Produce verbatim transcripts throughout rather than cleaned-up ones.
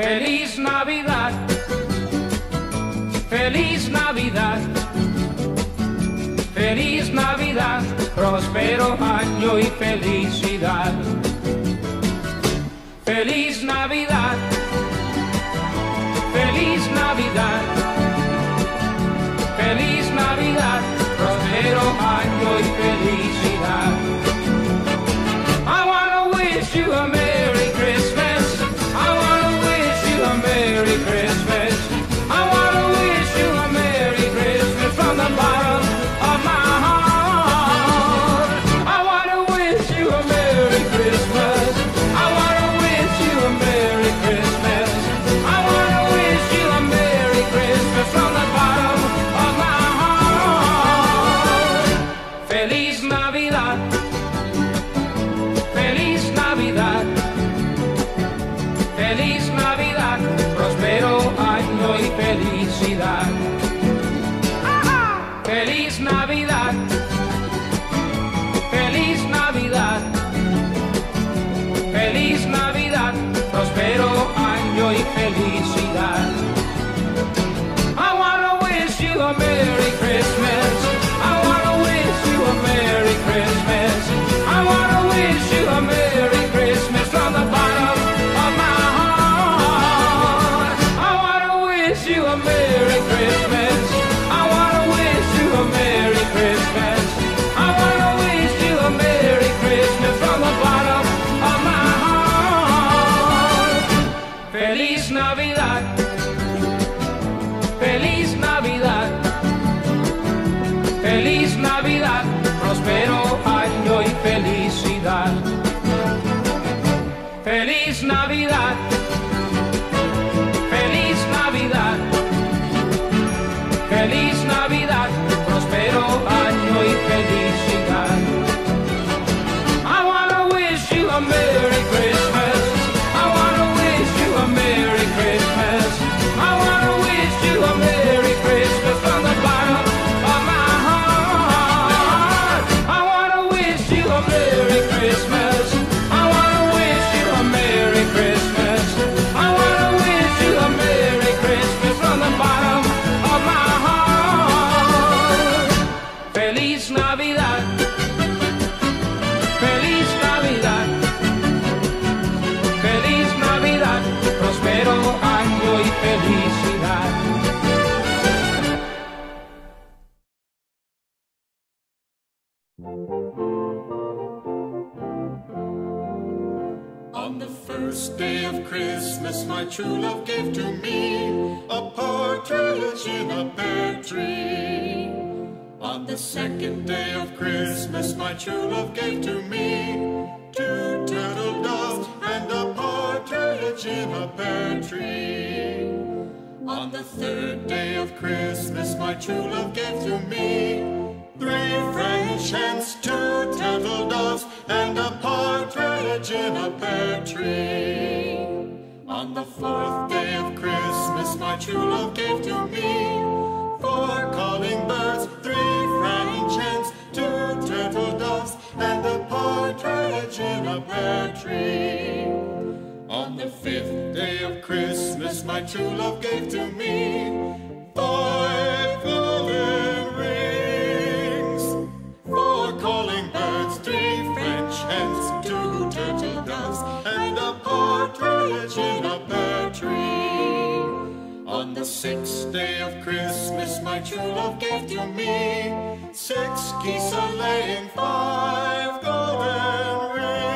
Feliz Navidad, feliz Navidad, feliz Navidad, próspero año y felicidad. Feliz Navidad, feliz Navidad, feliz Navidad, próspero año y felicidad. I wanna wish you a Merry Christmas. I wanna wish you a Merry Christmas. I wanna wish you a Merry Christmas from the bottom of my heart. I wanna wish you a Merry Christmas. I wanna wish you a Merry Christmas. I wanna wish you a Merry Christmas from the bottom of my heart. Feliz Navidad, feliz Navidad, feliz Navidad, próspero año y felicidad. Feliz Navidad, feliz Navidad, feliz Navidad, próspero año y felicidad. I wanna wish you a Merry Christmas. I wanna wish you a Merry Christmas. I wanna wish you a Merry Christmas from the bottom of my heart. I wanna wish you a Merry Christmas. I wanna wish you a Merry Christmas. I wanna wish you a Merry Christmas from the bottom of my heart. Feliz Navidad, feliz Navidad, feliz Navidad, próspero año y felicidad. Feliz Navidad, feliz Navidad, feliz Navidad, próspero año y felicidad. I wanna wish you a Merry Christmas. I wanna wish you a Merry Christmas. I wanna wish you a Merry Christmas from the bottom of my heart. I wanna wish you a Merry Christmas. I wanna wish you a Merry Christmas. I wanna wish you a Merry Christmas from the bottom of my heart. Feliz Navidad, feliz Navidad, feliz Navidad, próspero año y felicidad. On the first day of Christmas, my true love gave to me a partridge in a pear tree. On the second day of Christmas, my true love gave to me two turtle doves and a partridge in a pear tree. On the third day of Christmas, my true love gave to me three French hens, two turtle doves, and a partridge in a pear tree. On the fourth day of Christmas, my true love gave to me four calling birds, three French hens, two turtle doves, and a partridge in a pear tree. On the fifth day of Christmas, my true love gave to me five golden rings, four calling birds, three French hens, two turtle doves, and a partridge in a pear tree. On the sixth day of Christmas, my true love gave to me six geese a-laying, five golden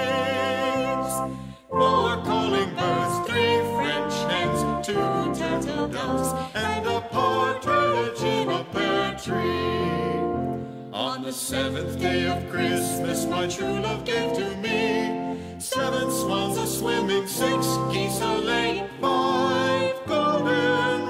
rings, four calling birds, three French hens, two turtle doves, and a partridge in a pear tree. On the seventh day of Christmas, my true love gave to me seven swans a-swimming, six geese a-laying, five golden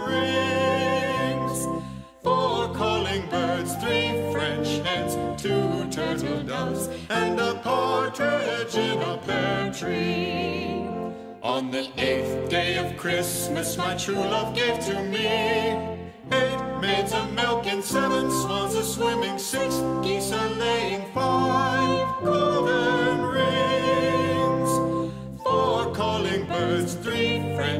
rings, four calling birds, three French hens, two turtle doves, and a partridge in a pear tree. On the eighth day of Christmas, my true love gave to me eight maids a milking, seven swans a-swimming, six geese a-laying, five golden rings, four calling birds, three French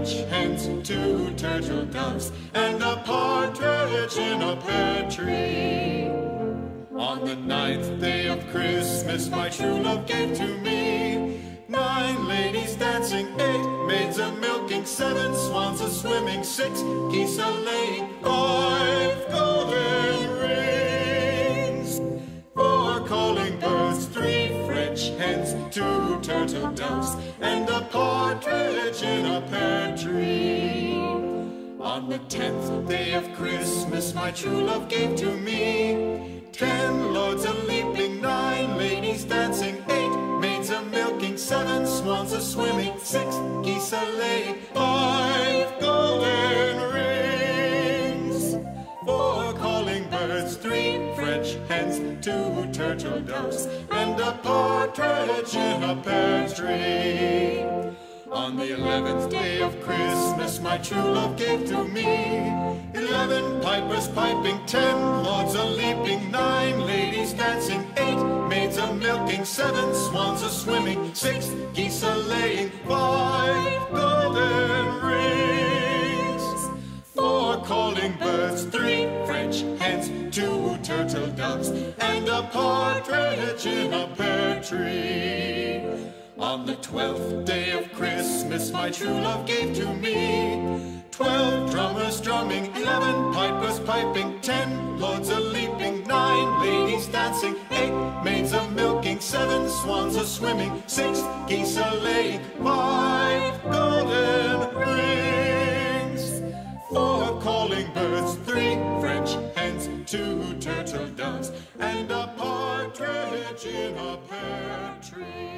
French hens, two turtle doves, and a partridge in a pear tree. On the ninth day of Christmas my true love gave to me nine ladies dancing, eight maids a-milking, seven swans a-swimming, six geese a-laying, five golden rings, four calling birds, three French hens, two turtle doves, and a partridge in a pear tree. On the tenth day of Christmas my true love gave to me ten lords a-leaping, nine ladies dancing, eight maids a-milking, seven swans a-swimming, six geese a-laying, five golden rings, four calling birds, three French hens, two turtle doves, and a partridge in a pear tree. On the eleventh day of Christmas my true love gave to me eleven pipers piping, ten lords a-leaping, nine ladies dancing, eight maids a-milking, seven swans a-swimming, six geese a-laying, five golden rings, four calling birds, three French hens, two turtle doves, and a partridge in a pear tree. On the twelfth day of Christmas my true love gave to me twelve drummers drumming, eleven pipers piping, ten lords a-leaping, nine ladies dancing, eight maids a-milking, seven swans a-swimming, six geese a-laying, five golden rings, four calling birds, three French hens, two turtle doves, and a partridge in a pear tree.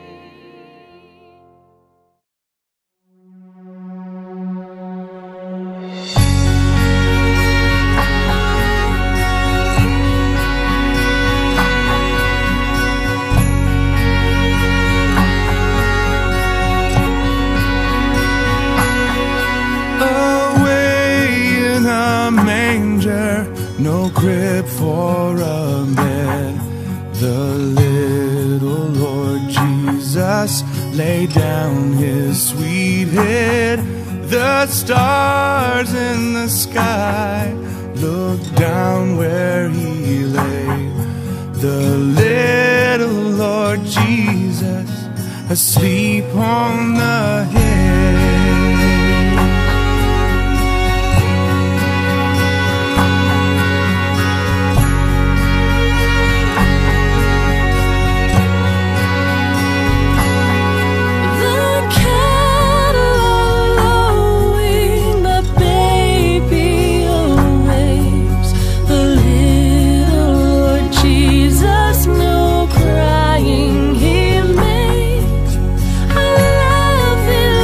No crib for a bed, the little Lord Jesus laid down his sweet head. The stars in the sky looked down where he lay. The little Lord Jesus asleep on the hay. Crying he makes a laughing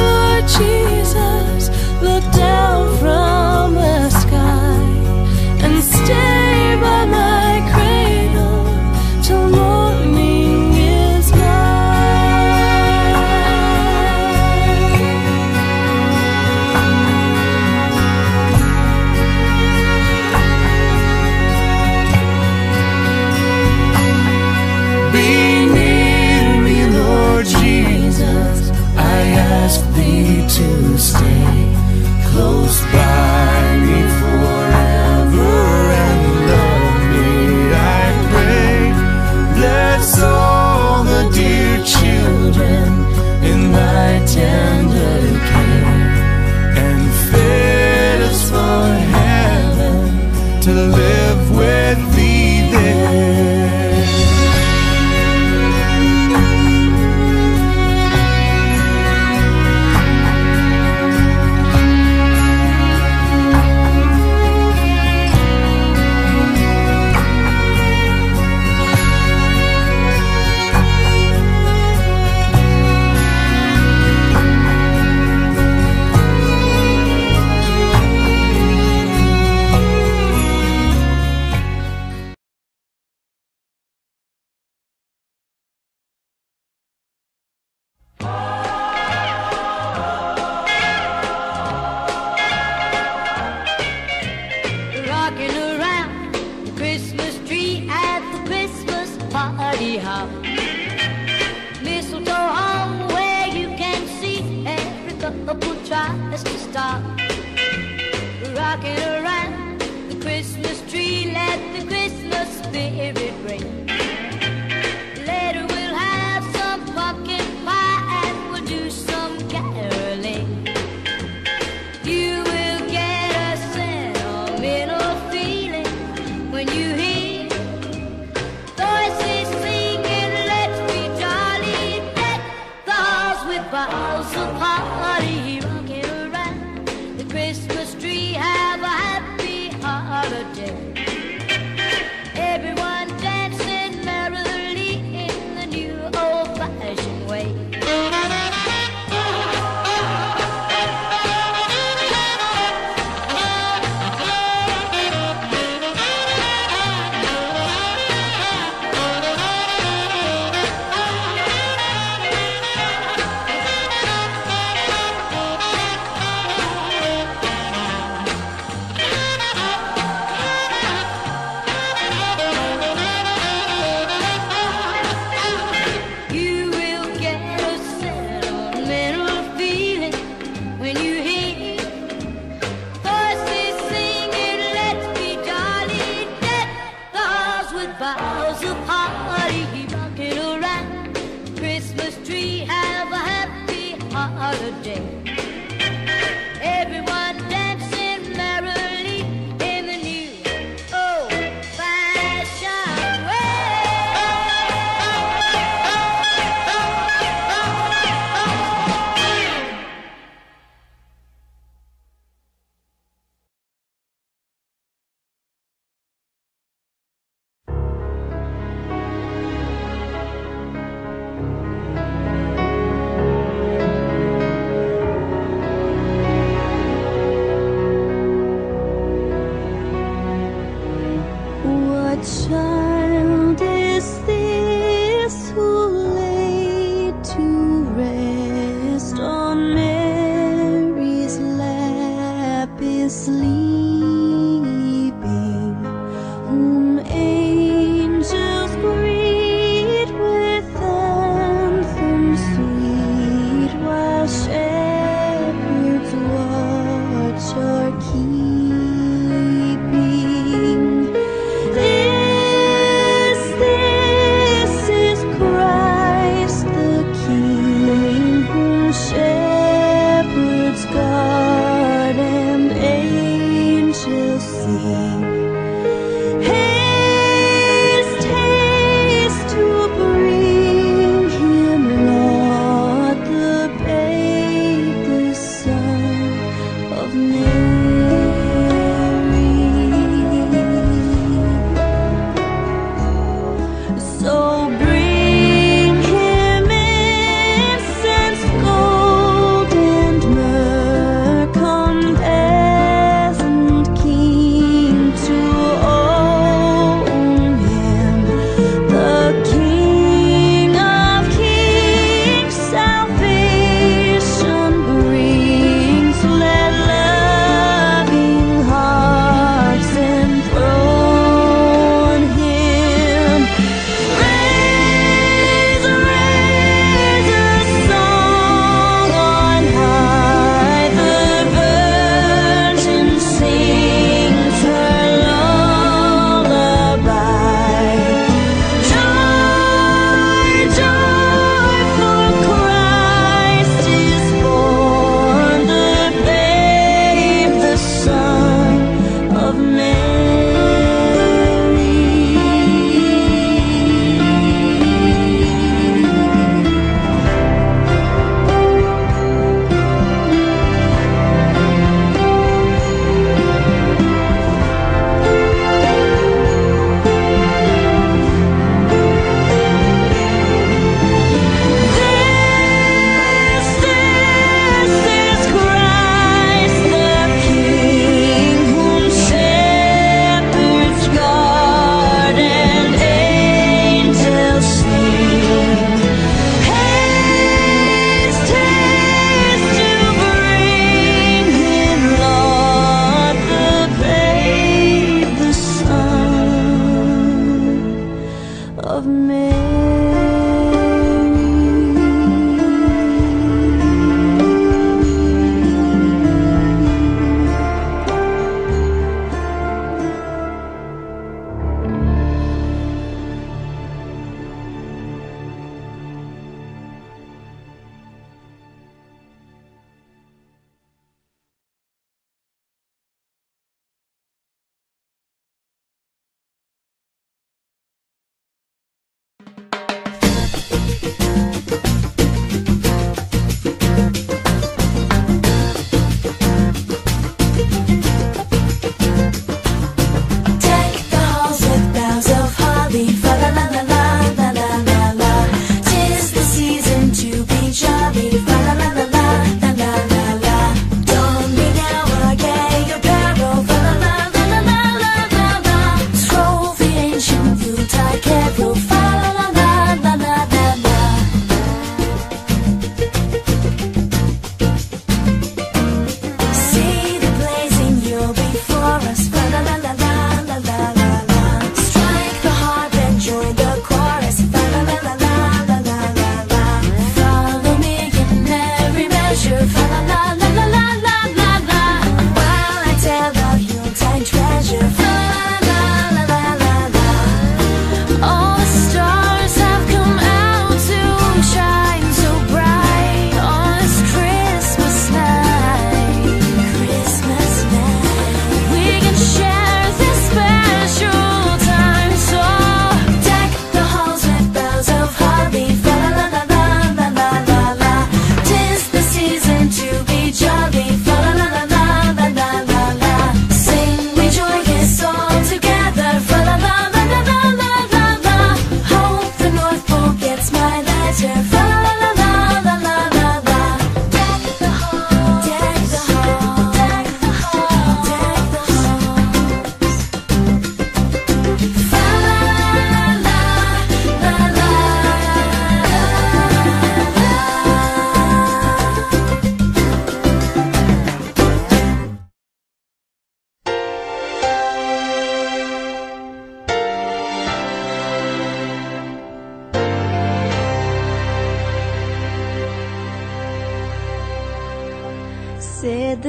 devil tries to stop. Rocking around the Christmas tree, let the Christmas spirit ring. Later we'll have some pumpkin pie and we'll do some caroling. You will get a sentimental feeling when you hear voices singing, let's be jolly, deck the halls with boughs of holly. Rocking around the Christmas tree, have a happy holiday. Everyone dancing merrily in the new old-fashioned way.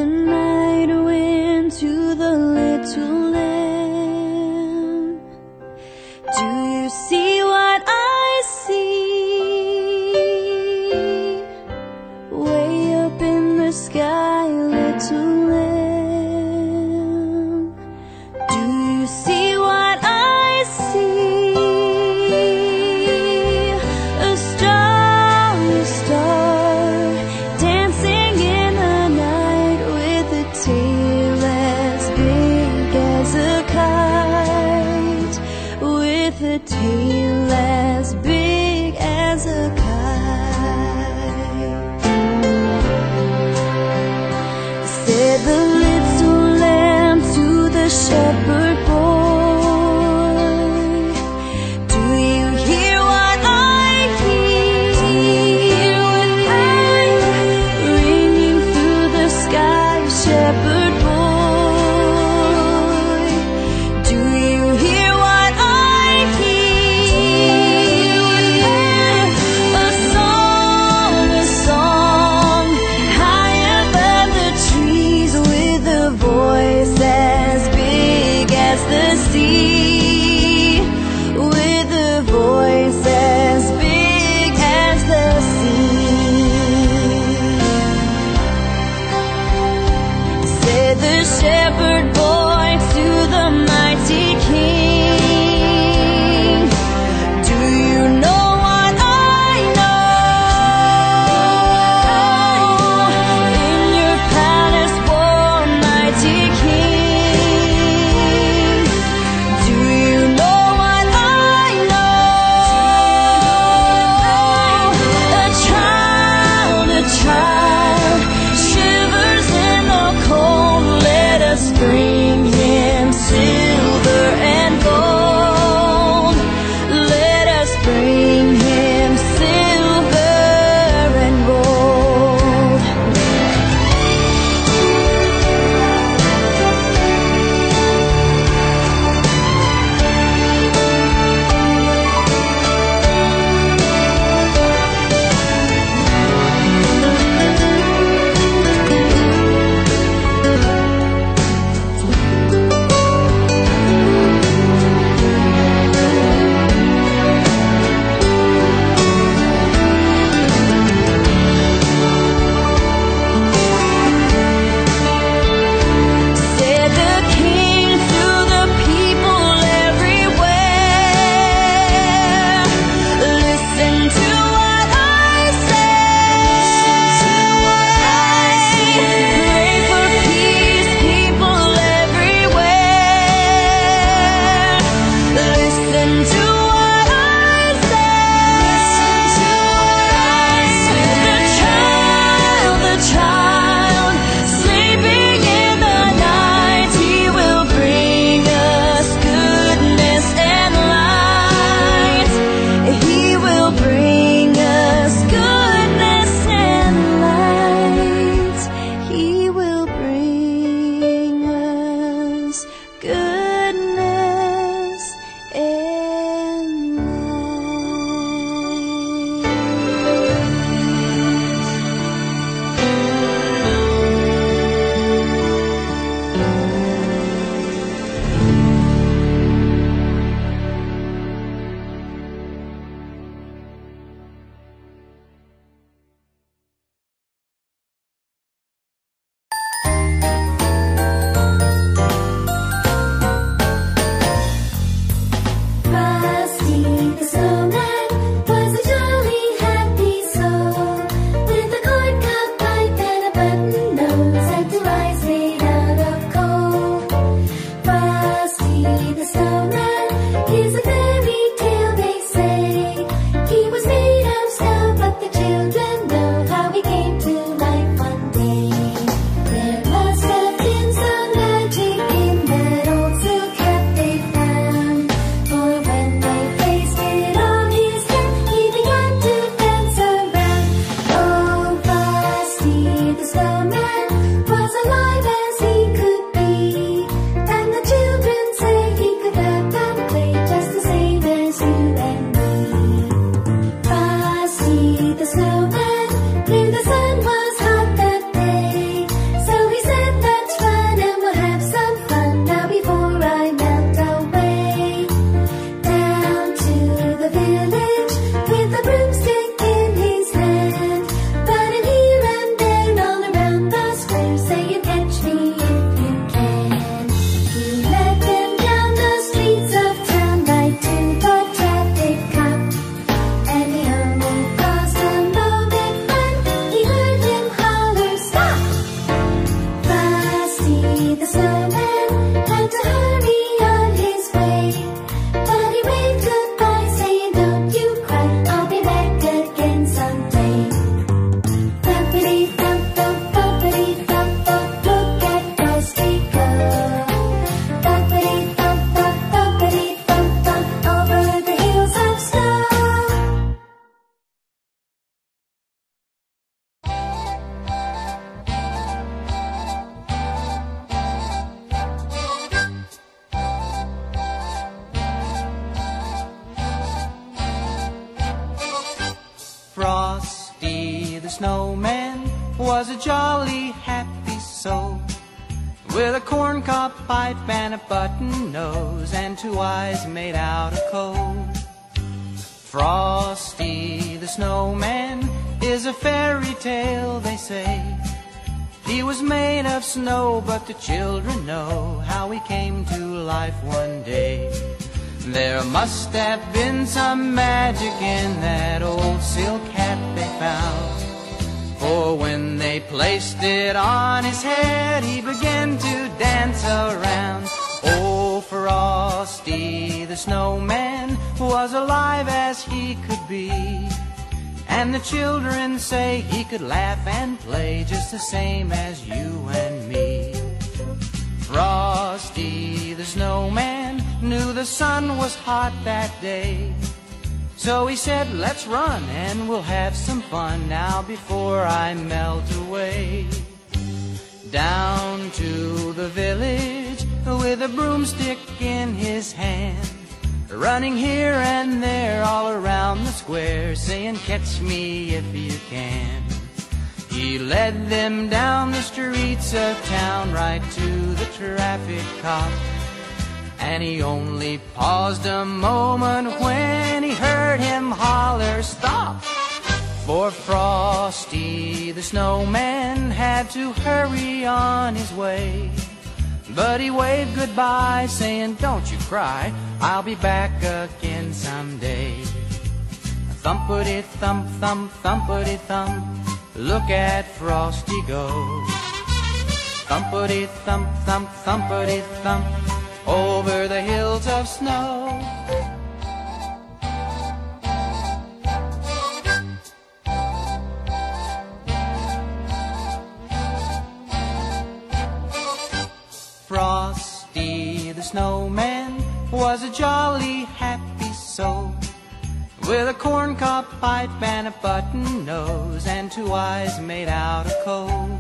the night wind to the little lamb. Do you see what I see? Way up in the sky, little lamb. Do you see what I see? A star, a star, dancing in the night with a tail as big as a kite, with a tail as big as a kite. Said the little lamb to the shepherd boy, do you hear what I hear? With thunder ringing through the sky, shepherd boy, do you hear what I hear? With a song, a song, high above the trees, with a voice as big as the sea, with a voice as big as the sea. Said the shepherd boy to the mighty king, do you know what I know? In your palace, warm mighty king, do you know what I know? A child, a child, shivers in the cold. Let us go snowman was a jolly happy soul, with a corncob pipe and a button nose and two eyes made out of coal. Frosty the snowman is a fairy tale, they say. He was made of snow, but the children know how he came to life one day. There must have been some magic in that old silk hat they found, for when they placed it on his head, he began to dance around. Oh, Frosty the snowman was alive as he could be, and the children say he could laugh and play just the same as you and me. Frosty the snowman knew the sun was hot that day, so he said, let's run and we'll have some fun now before I melt away. Down to the village with a broomstick in his hand, running here and there all around the square, saying, catch me if you can. He led them down the streets of town right to the traffic cop, and he only paused a moment when he heard him holler, stop! For Frosty the snowman had to hurry on his way, but he waved goodbye, saying, don't you cry, I'll be back again someday. Thumpity thump thump thumpity thump, look at Frosty go. Thumpity thump thump thumpity thump, over the hills of snow. Frosty the snowman was a jolly happy soul, with a corncob pipe and a button nose and two eyes made out of coal.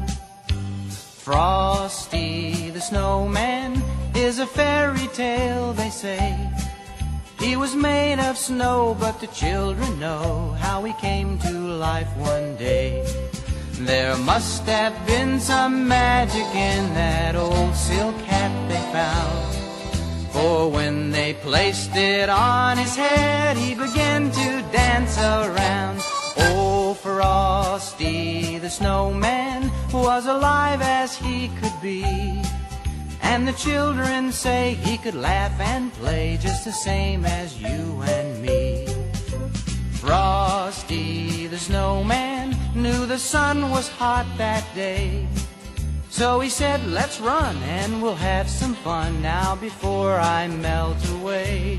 Frosty the snowman is a fairy tale, they say. He was made of snow, but the children know how he came to life one day. There must have been some magic in that old silk hat they found, for when they placed it on his head, he began to dance around. Oh, Frosty the snowman was alive as he could be, and the children say he could laugh and play just the same as you and me. Frosty the snowman knew the sun was hot that day, so he said, let's run and we'll have some fun now before I melt away.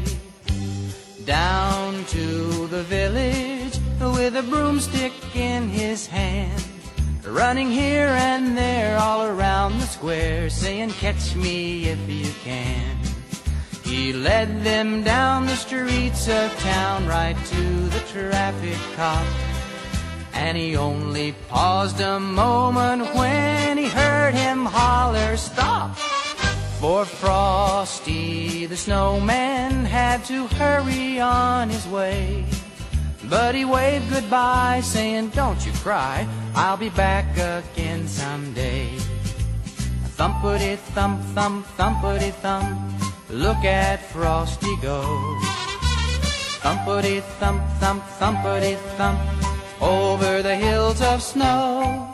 Down to the village with a broomstick in his hand, running here and there all around the square, saying, catch me if you can. He led them down the streets of town right to the traffic cop, and he only paused a moment when he heard him holler, stop! For Frosty the snowman had to hurry on his way, but he waved goodbye, saying, don't you cry, I'll be back again someday. Thumpity thump thump thumpity thump, look at Frosty go. Thumpity thump thump thumpity thump, over the hills of snow.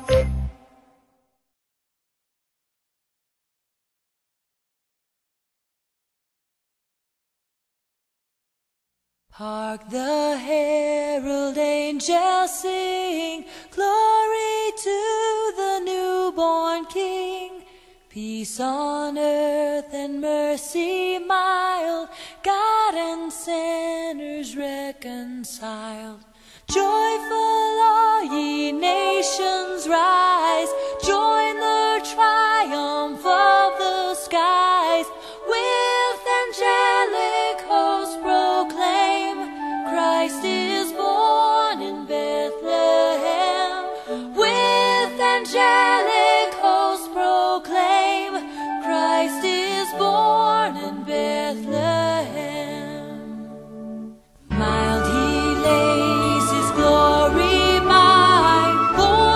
Hark the herald angels sing, glory to the newborn King. Peace on earth and mercy mild, God and sinners reconciled. Joyful all ye nations rise, join the triumph of the skies. With angelic hosts proclaim, Christ is born in Bethlehem. With angelic hosts proclaim, Christ is born in Bethlehem. Mild he lays his glory by, born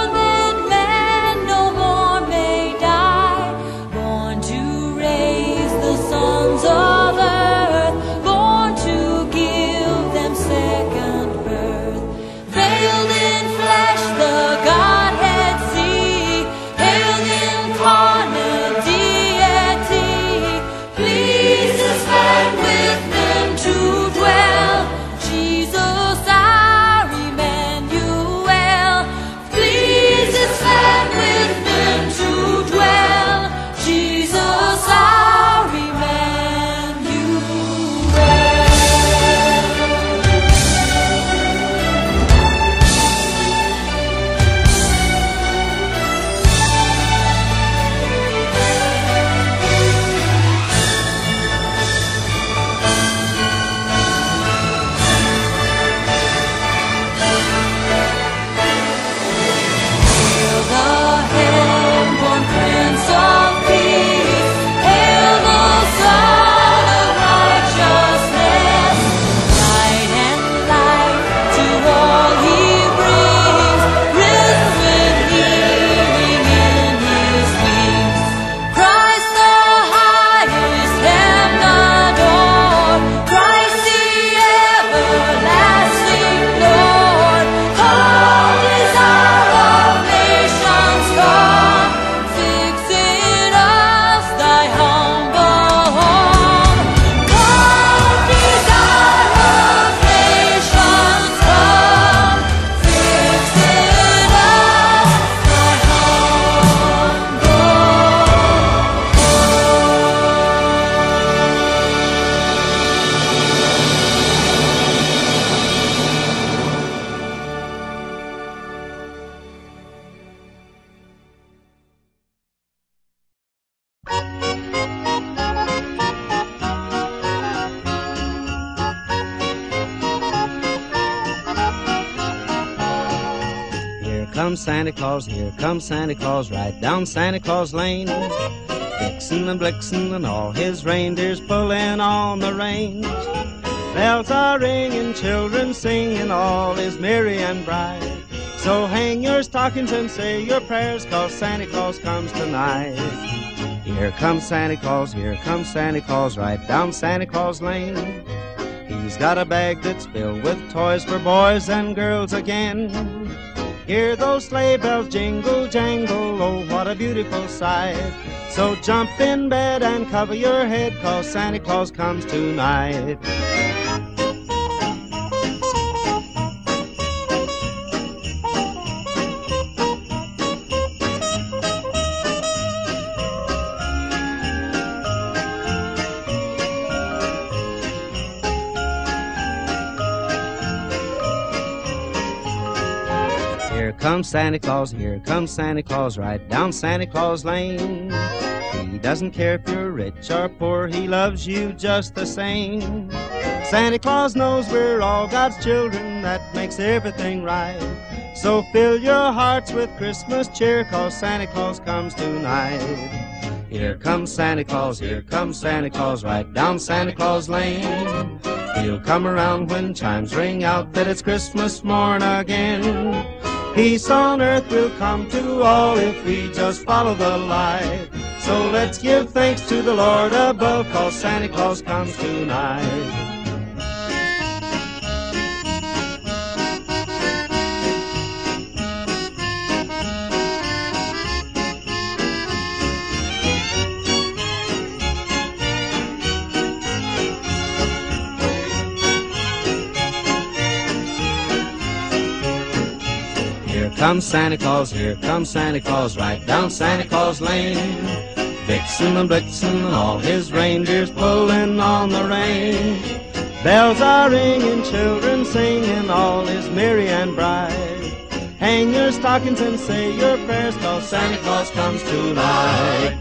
comes Santa Claus, here comes Santa Claus, right down Santa Claus Lane. Vixen and Blixen and all his reindeers pulling on the reins. Bells are ringing, children singing, all is merry and bright. So hang your stockings and say your prayers, 'cause Santa Claus comes tonight. Here comes Santa Claus, here comes Santa Claus, right down Santa Claus Lane. He's got a bag that's filled with toys for boys and girls again. Hear those sleigh bells jingle, jangle, oh, what a beautiful sight. So jump in bed and cover your head, 'cause Santa Claus comes tonight. Here comes Santa Claus, here comes Santa Claus, right down Santa Claus Lane. He doesn't care if you're rich or poor, he loves you just the same. Santa Claus knows we're all God's children, that makes everything right. So fill your hearts with Christmas cheer, 'cause Santa Claus comes tonight. Here comes Santa Claus, here comes Santa Claus, right down Santa Claus Lane. He'll come around when chimes ring out that it's Christmas morn again. Peace on earth will come to all if we just follow the light. So let's give thanks to the Lord above, 'cause Santa Claus comes tonight. Here comes Santa Claus, here comes Santa Claus, right down Santa Claus Lane. Vixen and Blixen and all his reindeers pulling on the reins. Bells are ringing, children singing, all is merry and bright. Hang your stockings and say your prayers, 'cause Santa Claus comes tonight.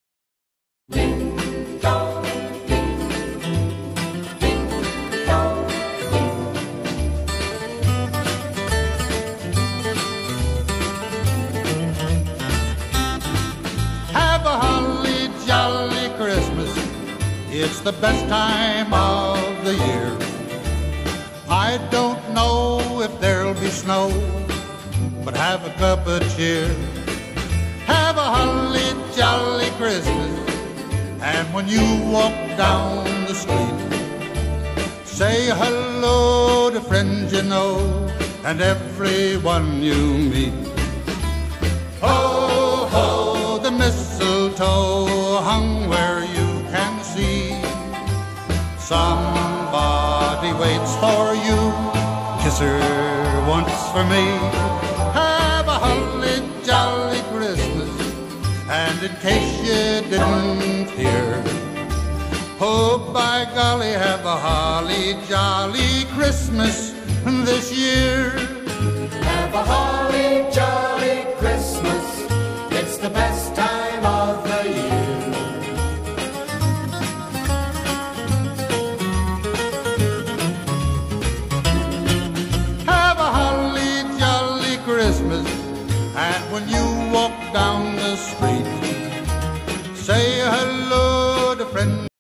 It's the best time of the year. I don't know if there'll be snow, but have a cup of cheer. Have a holly jolly Christmas, and when you walk down the street, say hello to friends you know and everyone you meet. Ho, ho, the mistletoe hung where you can see. Somebody waits for you, kiss her once for me. Have a holly jolly Christmas, and in case you didn't hear, oh by golly, have a holly jolly Christmas this year. Have a holly jolly Christmas, it's the best time of the year. Christmas, and when you walk down the street, say hello to friends.